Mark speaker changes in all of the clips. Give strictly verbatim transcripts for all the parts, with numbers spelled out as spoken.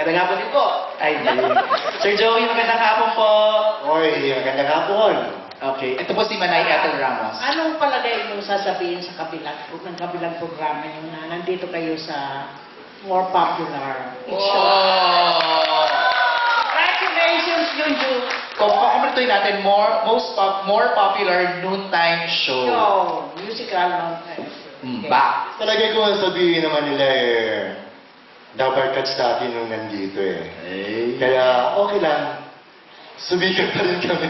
Speaker 1: Magandang hapon din po. Ay, Sir Joey, magandang hapon po.
Speaker 2: Oy, magandang hapon.
Speaker 1: Okay, ito po si Manay Ethel Ramos.
Speaker 3: Anong palagay mo sasabihin sa kabilang, ng kabilang programa yung na nandito kayo sa more popular show?
Speaker 1: Oh!
Speaker 3: Congratulations, Junju!
Speaker 1: Kung kakompletoy natin, more, most pop, more popular noontime show.
Speaker 3: Yo, musical mountain.
Speaker 1: Mm, ba?
Speaker 2: Talagay ko sabihin naman nila eh, dapat cuts natin nung nandito eh.
Speaker 1: Eh.
Speaker 2: Kaya okay lang. Sumikat pa rin kami.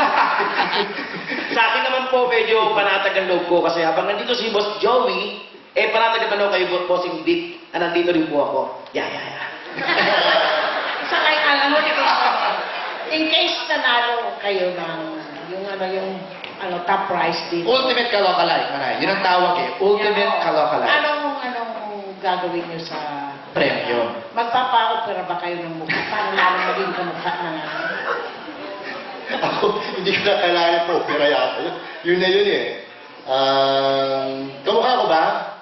Speaker 4: Sa akin naman po, medyo panatag ang loob ko kasi habang nandito si Boss Joey, eh panatag naman ako kay Bossing Dick, ah, nandito rin po ako. Yeah, yeah, yeah.
Speaker 3: Sa kay alam mo, in case nanalo kayo ng yung ano yung ano top prize dito.
Speaker 1: Ultimate Kalokalike, Manay. Yun ang tawag eh. Ultimate Kalokalike.
Speaker 3: Anong anong gagawin niyo sa
Speaker 1: Premyo.
Speaker 3: Magpapa-opera ba kayo ng mukha? Para lalo maging kamukha ng ano?
Speaker 2: Ako, hindi ko na kailangan po, pero yata. Yun, yun na yun eh. Um, kamukha ko ba?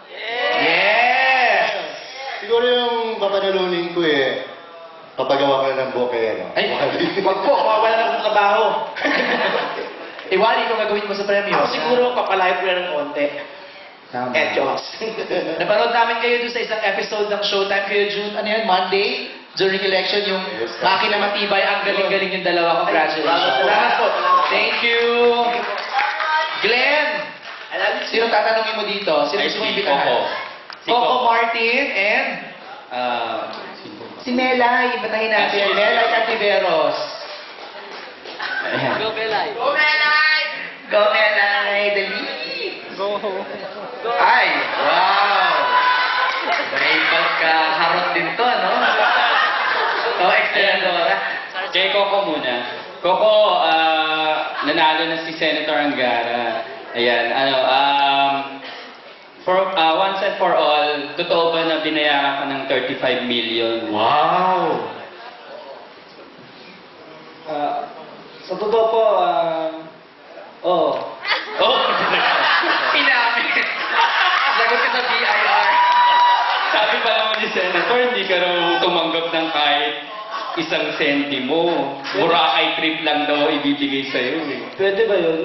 Speaker 1: Yes!
Speaker 2: Siguro yung papanalunin ko eh, papagawa ko na ng boke, ano?
Speaker 1: Ay, wag po, mawawala na ng trabaho. Eh, Wally, kung gagawin mo sa premyo?
Speaker 4: Ako siguro papalayo ko na ng konti.
Speaker 1: Tama.
Speaker 4: Eh, jokes.
Speaker 1: Napanood namin kayo doon sa isang episode ng Showtime kayo June, ano yan, Monday, during election, yung
Speaker 2: Yes, sir.
Speaker 1: makina matibay, ang galing-galing yung dalawa. Congratulations.
Speaker 4: Salamat po.
Speaker 1: Thank you. Glenn,
Speaker 4: Alam,
Speaker 1: sino tatanungin mo dito? Sino
Speaker 5: Ay,
Speaker 1: gusto mong
Speaker 5: si
Speaker 1: imbitahan?
Speaker 5: Coco. Si
Speaker 1: Coco
Speaker 5: Coco.
Speaker 1: Martin and
Speaker 5: Ah,
Speaker 1: si Melay. Ibatahin natin.
Speaker 5: Ah, si-
Speaker 1: Melay Cantiveros. Ayan.
Speaker 5: Go, Belay.
Speaker 1: Go, Melay! Dali!
Speaker 5: Go.
Speaker 1: Ay! Wow! May pagkaharot din to, no? Oh, Excellent.
Speaker 5: Kay Coco muna. Coco, ah, nanalo na si Senator Angara. Ayan, ano, um, for, ah, once and for all, totoo ba na binayaran ka ng thirty-five million?
Speaker 1: Wow!
Speaker 4: ah, sa totoo po, ah, oh,
Speaker 5: Oh!
Speaker 1: Inamin! Lagot ka sa B I R.
Speaker 5: Sabi pa naman ni Senator, hindi ka raw tumanggap ng kahit isang sentimo. Boracay trip lang daw ibibigay sa'yo eh.
Speaker 4: pwede ba yun?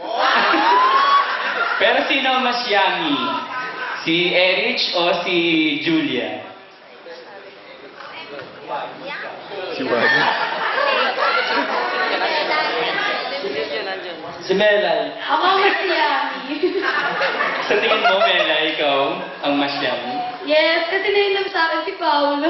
Speaker 5: Pero sino ang mas yummy? Si Erich o si Julia?
Speaker 2: Si Wally.
Speaker 4: Si Melay.
Speaker 6: Ako mas yummy.
Speaker 5: Sa tingin mo, Mela, ikaw ang mas yummy?
Speaker 6: Yes, kasi nailam sa akin si Paolo.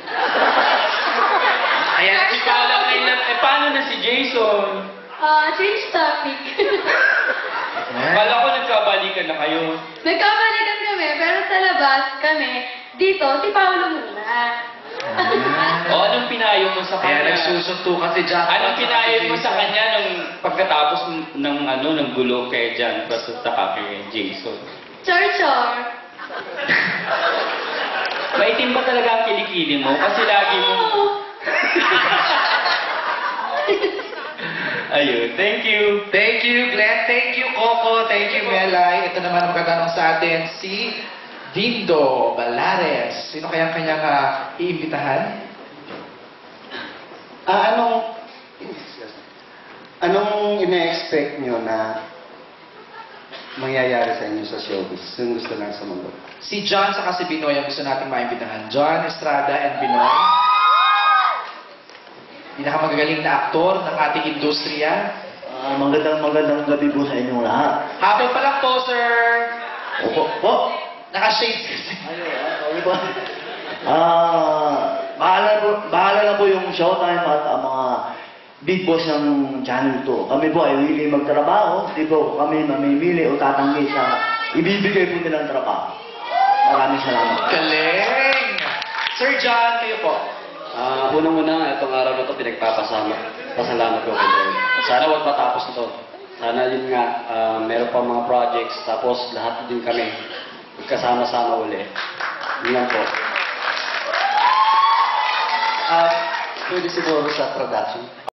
Speaker 5: Ayan, si Paolo ngayon. Eh, paano na si Jason?
Speaker 6: Ah, change topic.
Speaker 5: Kala ko nagkabalikan na kayo.
Speaker 6: Nagkabalikan kami, pero sa labas kami, dito, si Paolo muna.
Speaker 5: O, anong pinayo mo sa
Speaker 1: Kaya
Speaker 5: kanya?
Speaker 1: nagsusunto kasi Jack.
Speaker 5: Anong pinayo mo sa kanya nung pagkatapos ng ano ng gulo kay John versus saka kay Jason?
Speaker 6: Chor-chor.
Speaker 5: Maitim ba talaga ang kilikili mo? Kasi lagi mo...
Speaker 6: Oo.
Speaker 5: Ayun, thank you.
Speaker 1: Thank you, Glenn. Thank you, Coco. Thank you, Melay. Ito naman ang magtatanong sa atin, si Dindo Balares. Sino kaya ang kanyang uh, iimbitahan?
Speaker 2: Ah, anong... Anong ina-expect nyo na mangyayari sa inyo sa showbiz? Yung gusto lang sa mundo?
Speaker 1: Si John saka si Binoy ang gusto nating maimbitahan. John Estrada and Binoy. Pinakamagagaling na aktor ng ating industriya.
Speaker 7: Ah, magandang magandang gabi po sa inyong lahat.
Speaker 1: Hapon pa lang po, sir.
Speaker 7: Opo, po.
Speaker 1: Naka-shades kasi.
Speaker 7: Ano ba? Ah, bahala po, bahala na po yung Showtime at ang mga big boss ng channel to. Kami po ay willing magtrabaho, di po kami mamimili o tatanggi sa ibibigay po nilang trabaho. Maraming salamat.
Speaker 1: Galing! Sir John, kayo po.
Speaker 8: Ah, unang-una, itong araw na ito pinagpapasama. Pasalamat ko kayo. Sana wag matapos ito. Sana yun nga, ah, meron pa mga projects, tapos lahat din kami magkasama-sama uli. Yun lang po.
Speaker 7: Ah, pwede siguro sa production.